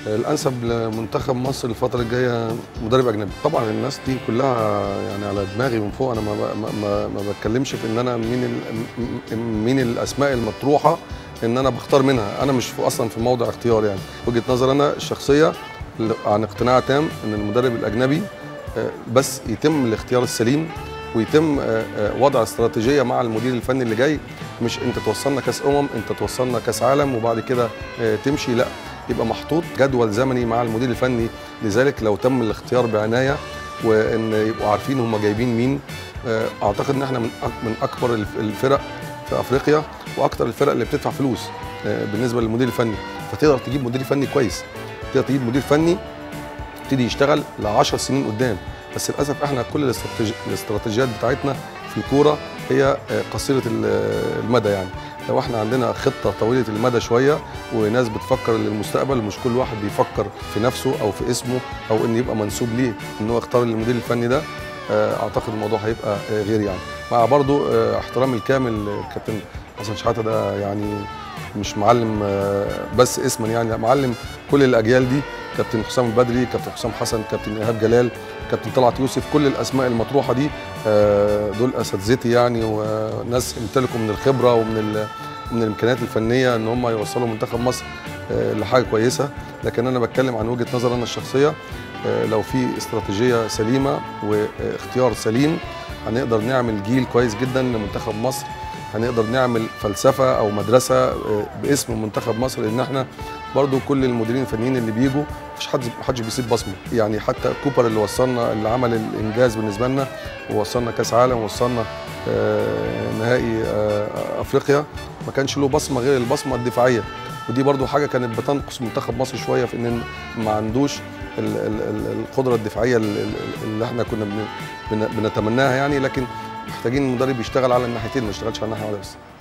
الانسب لمنتخب مصر الفتره الجايه مدرب اجنبي. طبعا الناس دي كلها يعني على دماغي من فوق. انا ما بتكلمش في ان انا مين الاسماء المطروحه ان انا بختار منها. انا مش اصلا في موضع اختيار. يعني وجهه نظر انا الشخصيه عن اقتناع تام ان المدرب الاجنبي بس يتم الاختيار السليم ويتم وضع استراتيجيه مع المدير الفني اللي جاي. مش انت توصلنا كاس انت توصلنا كاس عالم وبعد كده تمشي. لا، يبقى محطوط جدول زمني مع المدير الفني. لذلك لو تم الاختيار بعنايه وان يبقوا عارفين هم جايبين مين، اعتقد ان احنا من اكبر الفرق في افريقيا واكثر الفرق اللي بتدفع فلوس بالنسبه للمدير الفني. فتقدر تجيب مدير فني كويس، تقدر تجيب مدير فني يبتدي يشتغل ل10 سنين قدام. بس للاسف احنا كل الاستراتيجيات بتاعتنا في الكوره هي قصيره المدى. يعني لو احنا عندنا خطه طويله المدى شويه وناس بتفكر للمستقبل، مش كل واحد بيفكر في نفسه او في اسمه او ان يبقى منسوب ليه ان هو يختار المدير الفني ده، اعتقد الموضوع هيبقى غير. يعني مع برضو احترامي الكامل كابتن حسن شحاته، ده يعني مش معلم بس اسما، يعني معلم كل الاجيال دي. كابتن حسام البدري، كابتن حسام حسن، كابتن ايهاب جلال، كابتن طلعت يوسف، كل الاسماء المطروحه دي دول اساتذتي يعني، وناس يمتلكوا من الخبره ومن الامكانيات الفنيه ان هم يوصلوا منتخب مصر لحاجه كويسه. لكن انا بتكلم عن وجهه نظر انا الشخصيه. لو في استراتيجيه سليمه واختيار سليم هنقدر نعمل جيل كويس جدا لمنتخب مصر. هنقدر نعمل فلسفه او مدرسه باسم منتخب مصر، لان احنا برضو كل المديرين الفنيين اللي بيجوا مفيش حدش بيسيب بصمه. يعني حتى كوبر اللي وصلنا، اللي عمل الانجاز بالنسبه لنا ووصلنا كاس عالم ووصلنا نهائي افريقيا، ما كانش له بصمه غير البصمه الدفاعيه. ودي برضو حاجه كانت بتنقص منتخب مصر شويه في ان ما عندوش القدره الدفاعيه اللي احنا كنا بنتمناها يعني. لكن محتاجين المدرب يشتغل على الناحيتين، ما يشتغلش على ناحيه واحده بس.